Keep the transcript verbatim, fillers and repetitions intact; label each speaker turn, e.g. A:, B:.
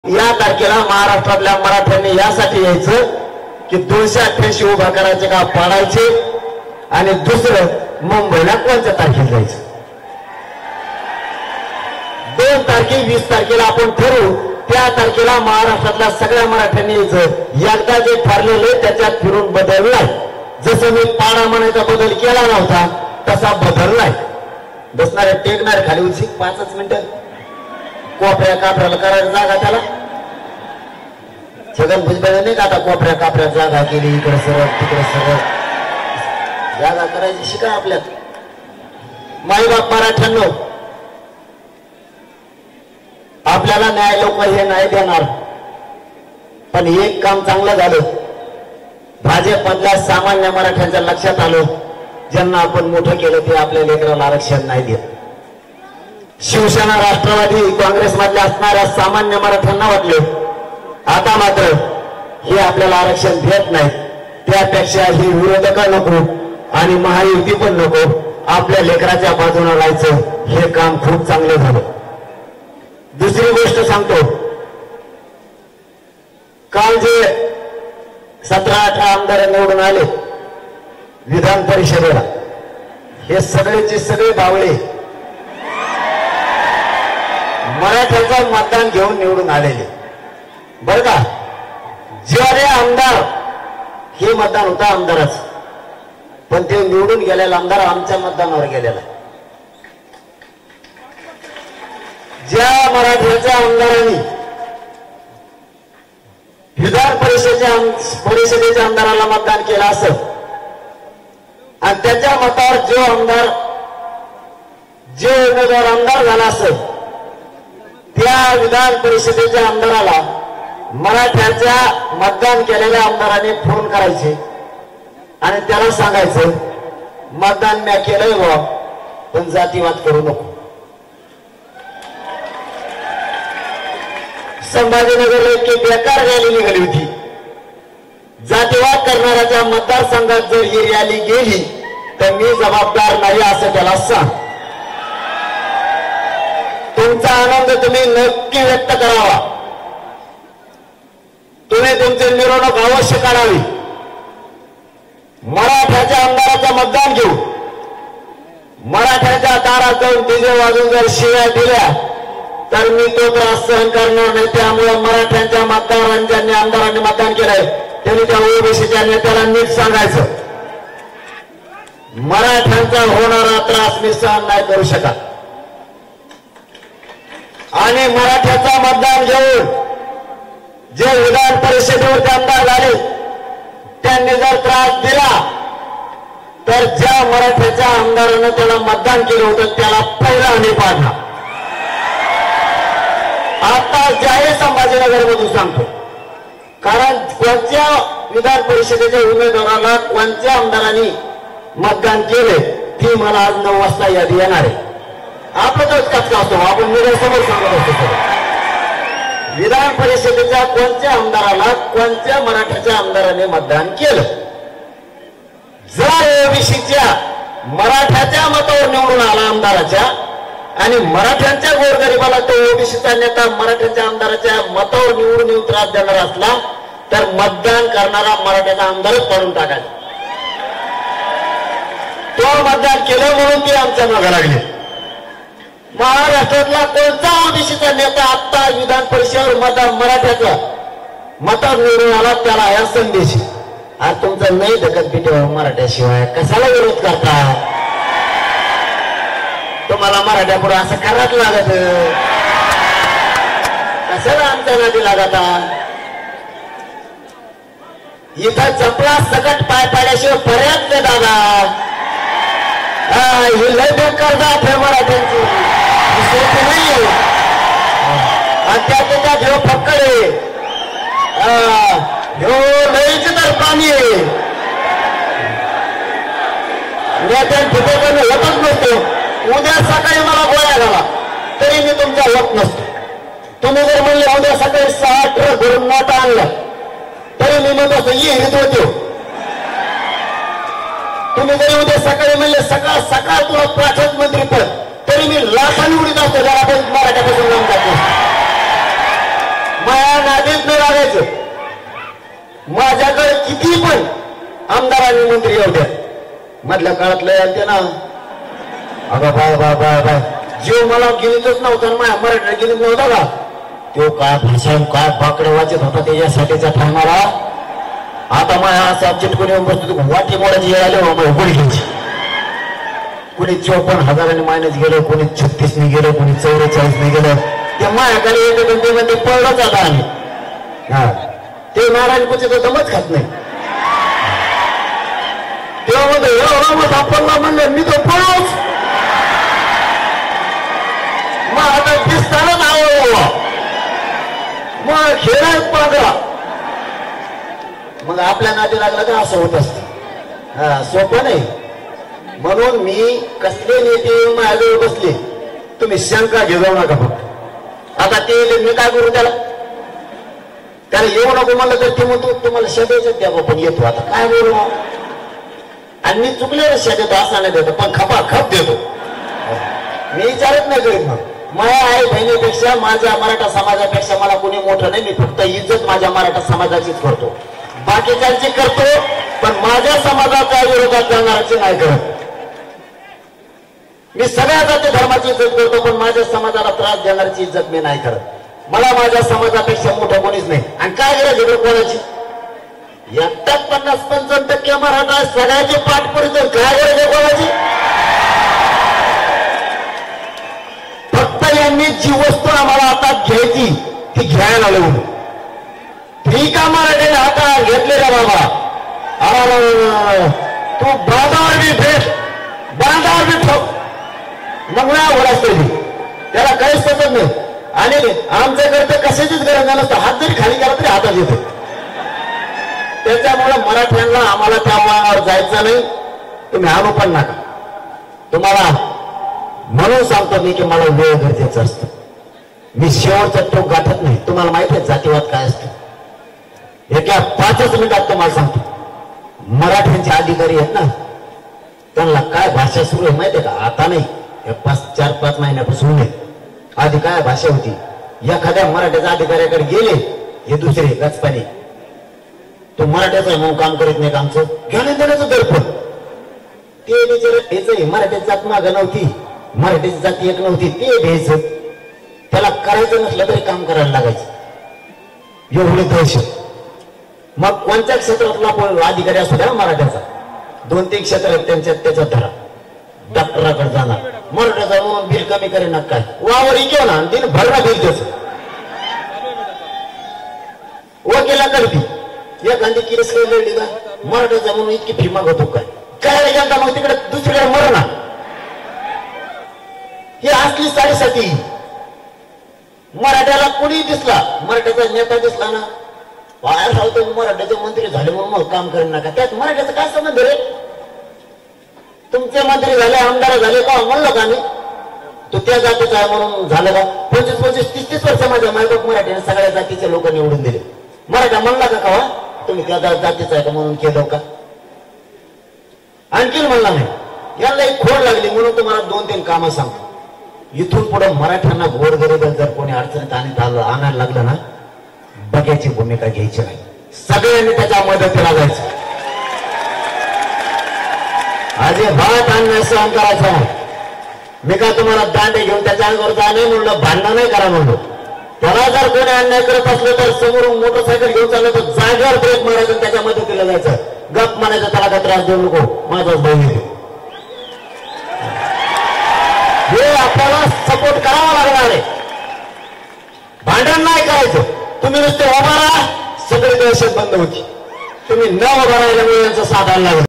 A: या तारखेला महाराष्ट्रातल्या मराठ्यांनी यासाठी यायचं की दोनशे अठ्ठ्याऐंशी उभा करायचे का पाडायचे आणि दुसरं मुंबईला कोणत्या तारखेला जायचं। दोन तारखे वीस तारखेला आपण ठरवू, त्या तारखेला महाराष्ट्रातल्या सगळ्या मराठ्यांनी यायचं। एकदा जे ठरलेले त्याच्यात फिरून बदल नाही। जसं मी पाडा म्हणायचा बदल केला नव्हता तसा बदल नाही। बसणारे टेकणारे खाली उची पाचच मिनिटं कोपऱ्या कापऱ्याला करायला जागा त्याला छगन भुजबळ नाही का आता कोपऱ्या कापऱ्या जागा केली, इकडे सरळ तिकडे सरळ जागा करायची शिका आपल्यात। माईबाप मराठ्यांनो, आपल्याला न्याय लवकर हे नाही देणार, पण एक काम चांगलं झालं। भाजपमधल्या सामान्य मराठ्यांच्या लक्षात आलं, ज्यांना आपण मोठं केलं ते आपल्या लेकराला आरक्षण नाही देत। शिवसेना राष्ट्रवादी काँग्रेस मधल्या असणाऱ्या सामान्य मराठ्यांना वाटले आता मात्र हे आपल्याला आरक्षण देत नाही, त्यापेक्षा ही विरोधक नको आणि महायुती पण नको, आपल्या लेकराच्या बाजूने राहायचं। हे काम खूप चांगलं झालं। दुसरी गोष्ट सांगतो, काल जे सतरा अठरा आमदार निवडून आले विधान परिषदेला, हे सगळेचे सगळे बावळे मराठ्याचं मतदान घेऊन निवडून आलेले बरं का। जे आमदार हे मतदान होतं आमदाराच, पण ते निवडून गेलेला आमदार आमच्या मतदानावर गेलेला। ज्या मराठ्याच्या आमदारांनी विधान परिषदेच्या परिषदेच्या आमदाराला मतदान केलं असेल आणि त्याच्या मतावर जो आमदार जे उमेदवार आमदार झाला असेल, त्या विधान परिषदेच्या आमदाराला मराठ्याच्या मतदान केलेल्या आमदाराने फोन करायचे आणि त्याला सांगायचं मतदान मी केलंय बा, पण जातीवाद करू नको। संभाजीनगरला इतकी बेकार रॅली निघाली होती, जातीवाद करणाऱ्याच्या मतदारसंघात जर ही रॅली गेली तर मी जबाबदार नाही असं त्याला सांग। तुमचा आनंद तुम्ही नक्की व्यक्त करावा, तुम्ही तुमचे मिरवणूक अवश्य काढावी। मराठ्याच्या आमदाराचं मतदान घेऊ, मराठ्याच्या दारात जाऊन डीजे वाजून जर शिव्या दिल्या तर मी तो त्रास सहन करणार नाही। त्यामुळे मराठ्यांच्या मतदारांच्या आमदारांनी मतदान केलंय त्यांनी त्या ओबीसीच्या नेत्याला नीट सांगायचं, मराठ्यांचा होणारा त्रास मी सहन नाही करू शकत। आणि मराठ्याचा मतदान घेऊन जे विधान परिषदेवर आमदार झाले त्यांनी जर त्रास दिला तर ज्या मराठ्याच्या आमदारानं त्याला मतदान केलं होतं त्याला पहिला आम्ही पाडणार। आता जाहीर संभाजीनगर मधून सांगतो, कारण कोणत्या विधान परिषदेच्या उमेदवाराला कोणत्या आमदारांनी मतदान केले ती मला आज नऊ वाजता यादी येणार आहे। आपलं तोच कचका असतो, आपण मीडिया समोर सांगत असतो। विधान परिषदेच्या कोणत्या आमदाराला कोणत्या मराठ्याच्या आमदाराने मतदान केलं, जर ओबीसीच्या मराठ्याच्या मतावर निवडून आला आमदाराच्या आणि मराठ्यांच्या गोरगरिबाला तो ओबीसीचा नेता मराठ्याच्या आमदाराच्या मतावर निवडून येऊन त्रास देणार असला तर मतदान करणारा मराठ्याचा आमदारच पाडून टाकायचा। तो मतदान केलं म्हणून ते आमच्या मागे लागले। महाराष्ट्रातला कोणता ओबीसीचा नेता आता विधान परिषदेवर मतदान मराठ्याचा मतावर निवडून आला त्याला या संदेश, आज तुमचं नाही दखत पिठेवर मराठ्याशिवाय कशाला विरोध करता? तुम्हाला मराठ्या पुढे असं करावं लागत, कशाला आमच्या नादी लागता? इथं चपला सकट पाय पाड्याशिवाय पर्याप्त नाही दादा। ही लय बेकार जात आहे मराठ्यांची, सोपी नाहीये। त्याच्या घेऊ फक्कडे ह्यो लईच तर पाणी आहे, नेत्यां तिथे कमी होतच नसतो। उद्या सकाळी मला गोळ्या झाला तरी मी तुमचा होत नसतो। तुम्ही जर म्हणले उद्या सकाळी सहा ट्रक भरून नोटा आणला तरी मी म्हणत असतो ये हित होतो। तुम्ही जरी उद्या सकाळी म्हणले सकाळ सकाळ तुला प्राथमिक मंत्री पद तरी मी लाखा निवडीत असतो, जरा पण मराठ्यापासून लावून जातो। माझ्याकडे किती पण आमदार आणि मंत्री येऊ द्या, मधल्या काळात लय आलते ना, अगं बाय बाय बाय बाय जीव मला गिनीतच नव्हता, माझ्या मराठीला गिनीत नव्हता का, तो काय भाषा काय बाकडे वाचत होता त्याच्यासाठीच्या ठाणारा. आता माझ्या असा चिटकून येऊन बसतो, वाटी मोडाची आले गुढी घ्यायची. कोणी चौपन्न हजारांनी मायनस गेलं, कोणी छत्तीसने गेलं, कोणी चौवेचाळीसने गेलं. ते माझ्याकडे येते घंटेमध्ये पळलंच आता आम्ही. हा ते नारायण कुठे तर दमच खात नाही. तेव्हा मध्ये सापडला म्हणलं मी तो पळोच, मग आता दिसतानाच आवड मग खेळायच पागा. मग आपल्या नाते लागलं का असं होत असत. हा सोपं नाही. म्हणून मी कसले नेते माझ्याजवळ बसले तुम्ही शंका घेऊ नका फक्त. आता ते मी काय करू त्याला, त्याला येऊ नको म्हणलं तर ते म्हणतो तुम्हाला शब्दाच द्या पण येतो. आता काय बोलू आणि मी चुकले शब्द असा नाही देतो पण खपा खप देतो. मी विचारत नाही करीत. मग माझ्या आई बहिणीपेक्षा माझ्या मराठा समाजापेक्षा मला कोणी मोठं नाही. मी फक्त इज्जत माझ्या मराठा समाजाचीच करतो, बाकीच्यांची करतो पण माझ्या समाजाच्या विरोधात जाणाराची नाही करत. मी सगळ्या जाती धर्माची इज्जत करतो पण माझ्या समाजाला त्रास देणाऱ्याची इज्जत मी नाही करत. मला माझ्या समाजापेक्षा मोठं कोणीच नाही. आणि काय गरज आहे कोणाची, एकटाच पन्नास पंचावन्न टक्के मराठा सगळ्याचे पाठ पडत, काय गरज आहे कोणाची. फक्त यांनी जी वस्तू आम्हाला आता घ्यायची ती घ्यायला लावून ठीक आहे. मराठीने आता घेतले रे बाबा, अरे तू बांधावर बी भेट बांधावर बी ठोक, मग नाही आवड असते त्याला काहीच सतत नाही. आणि आमच्याकडे तर कशाचीच गरज नसतं, हात जरी खाली केला तरी हातात येतो. त्याच्यामुळे मराठ्यांना आम्हाला त्या वळणावर जायचं नाही. तुम्ही आणू पण नका. तुम्हाला म्हणून सांगतो मी की मला वेळ गरजेचं असतं. मी शेवटचा टोक गाठत नाही. तुम्हाला माहिती आहे जातीवाद काय असतं. एका पाचच मिनिटात तुम्हाला सांगतो. मराठ्यांचे अधिकारी आहेत ना, त्यांना काय भाषा सुरू आहे माहिती आहे का. आता नाही, पाच चार पाच महिन्यापासून आहे. आधी काय भाषा होती. एखाद्या मराठ्याच्या अधिकाऱ्याकडे गेले, हे दुसरे गचपाणी तो मराठ्याचा म्हणून काम करीत नाही का, आमचं घेण्यात देण्याचं दर्पण ते विचार. मराठ्याची जात मागं नव्हती, मराठीची जाती एक नव्हती, ते द्यायचं. त्याला करायचं नसलं तरी काम करायला लागायचं, एवढे दहशत. मग कोणत्या क्षेत्रातला अधिकारी असू द्या मराठ्याचा, दोन तीन क्षेत्र आहेत त्यांच्यात, त्याच्यात धरा. डॉक्टराकडे जाणार मराठ्याचा म्हणून बिल कमी करेन काय, वावर इकेव ना दिन भरणा बिल त्याच. वकिला करती एखादी केस काही लढली का मराठ्याचा म्हणून इतकी फी मागवतो काय काय गेला मग तिकडे दुसरीकडे मरणा. ही असली साडेसाती. मराठ्याला कोणी दिसला, मराठ्याचा नेता दिसला ना, बाहेर राहतो मराठ्याचे मंत्री झाले म्हणून मग काम करेन नका. त्यात मराठ्याचा काय संबंध रे. तुमचे मंत्री झाले, आमदार झाले का म्हणलं का मी तो त्या जातीचा आहे म्हणून झालं का. पंचवीस पंचवीस तीस तीस वर्ष माझ्या मायबाप मराठीने सगळ्या जातीचे लोक निवडून दिले. मराठा म्हणला का कवा तुम्ही त्या जातीचा आहे का म्हणून केलं का. आणखीन म्हणला नाही. याला एक खोड लागली म्हणून तुम्हाला दोन तीन कामं सांगतो. इथून पुढे मराठ्यांना गोरगरीब जर कोणी अडचणीत आणत आलं आणायला लागलं ना, बघ्याची भूमिका घ्यायची नाही. सगळ्यांनी त्याच्या मदतीला जायचं. अजिबात अन्याय सहन करायचा नाही. मी काय तुम्हाला दांडे घेऊन त्याच्या अंगावर जा नाही म्हणलं, भांडण नाही करा म्हणलो. त्याला जर कोणी अन्याय करत असलं तर समोरून मोटरसायकल घेऊन चाललं तर जागेवर ब्रेक मारायचं, त्याच्या मदतीला जायचं. गप म्हणायचं त्याला काय त्रास देऊ नको, माझाच बहीण येतो. हे आपल्याला सपोर्ट करावा लागणार आहे. भांडण नाही करायचं. तुम्ही नुसते उभा राहा, सगळी दहशत बंद होती. तुम्ही न उभा राहिल्यामुळे यांचं साधायला लागलं.